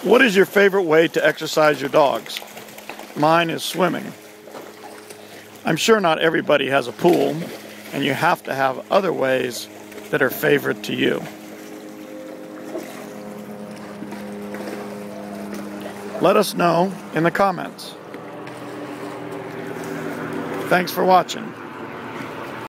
What is your favorite way to exercise your dogs? Mine is swimming. I'm sure not everybody has a pool, and you have to have other ways that are favorite to you. Let us know in the comments. Thanks for watching.